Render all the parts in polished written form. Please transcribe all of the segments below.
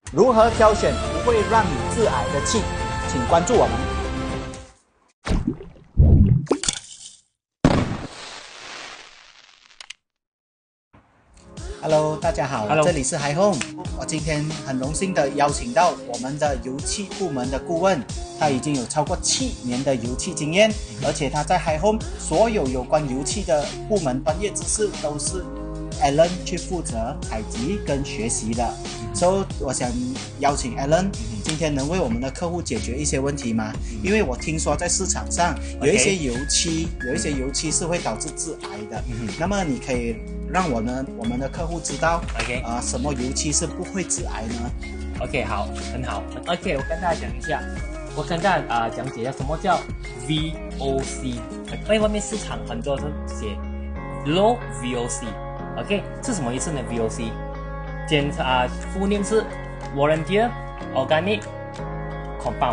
如何挑选不会让你致癌的气？请关注我们。Hello， 大家好，这里是Hi Home。我今天很荣幸的邀请到我们的油气部门的顾问，他已经有超过7年的油气经验，而且他在Hi Home所有关油气的部门专业知识都是 Alan 去负责采集跟学习的。所以我想邀请 Alan 今天能为我们的客户解决一些问题吗？因为我听说在市场上有一些油漆是会导致致癌的。那么你可以让我们的客户知道什么油漆是不会致癌呢？ OK， 好，很好。OK， 我跟大家讲一下，我跟大家讲解一下什么叫 VOC。因为外面市场很多人写 Low VOC。OK， 是什么意思呢 ？VOC 副念是 Volunteer Organic Compound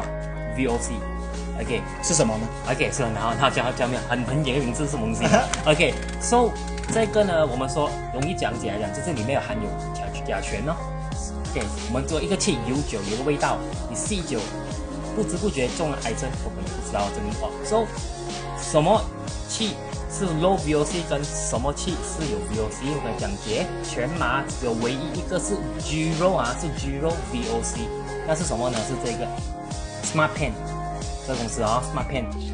VOC。OK， 是什么呢 ？OK， 是很好，讲没有很严的名字是什么东西？OK，so 这个呢，我们说容易讲解来讲，就是里面有含有甲醛哦。OK， 我们做一个气有酒有个味道，你吸酒不知不觉中了癌症，我们也不知道这个哦。So 什么气是 low VOC 跟什么气是有 VOC？ 我跟你讲解全麻只有唯一一个是 zero 是 zero VOC， 那是什么呢？是这个 Smart Pen 这个公司Smart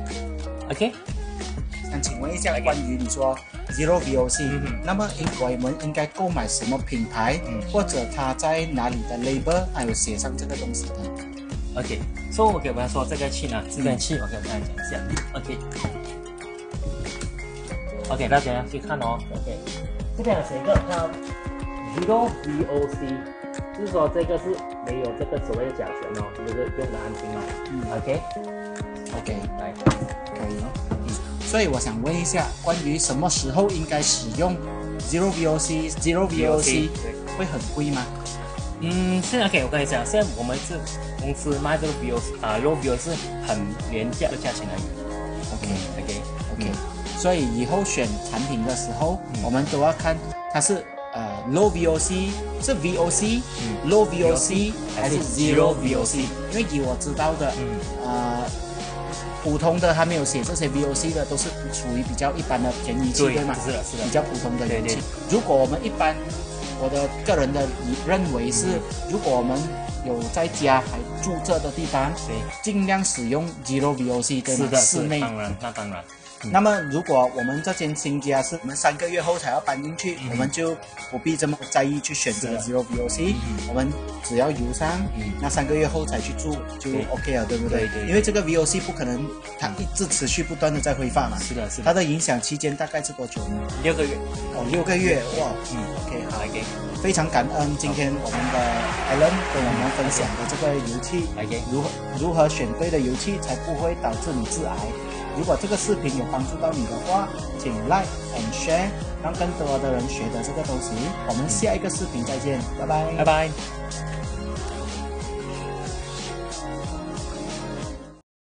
Pen。OK， 想请问一下，关于你说 Zero VOC，那么我们应该购买什么品牌，或者它在哪里的 label 还有写上这个东西的 ？OK， 所以我跟大家说这个气呢，这个气我跟大家讲一下。OK， 大家去看哦。OK， 这边有写一个叫 Zero VOC， 就是说这个是没有这个所谓的甲醛哦，就是用的安心哦。OK， 来， 可以哦。所以我想问一下，关于什么时候应该使用 Zero VOC？Zero VOC 会很贵吗？ 现在 OK， 我跟你讲，现在我们是公司卖这个 Low VOC 是很廉价的价钱而已。 OK， 所以以后选产品的时候，我们都要看它是Low VOC 是 VOC，Low VOC 还是 Zero VOC？ 因为以我知道的，普通的还没有写这些 VOC 的，都是属于比较一般的便宜气，对吗？ 是的， 比较普通的油气。如果我们一般，我的个人的认为是，如果我们有在家还住这的地方，尽量使用 Zero VOC， 对吗？室内。 当然。 那么，如果我们这间新家是我们3个月后才要搬进去，我们就不必这么在意去选择 Zero VOC， 我们只要油上，那3个月后才去住就 OK 了，对不对？因为这个 VOC 不可能它一直持续不断的在挥发嘛。 是的。 它的影响期间大概是多久呢 ？6个月。 6个月，哇，OK， 好，非常感恩今天我们的 Alan 跟我们分享的这个油气，如何选对的油气才不会导致你致癌。如果这个视频有帮助到你的话，请 like and share， 让更多的人学的这个东西。我们下一个视频再见，拜拜。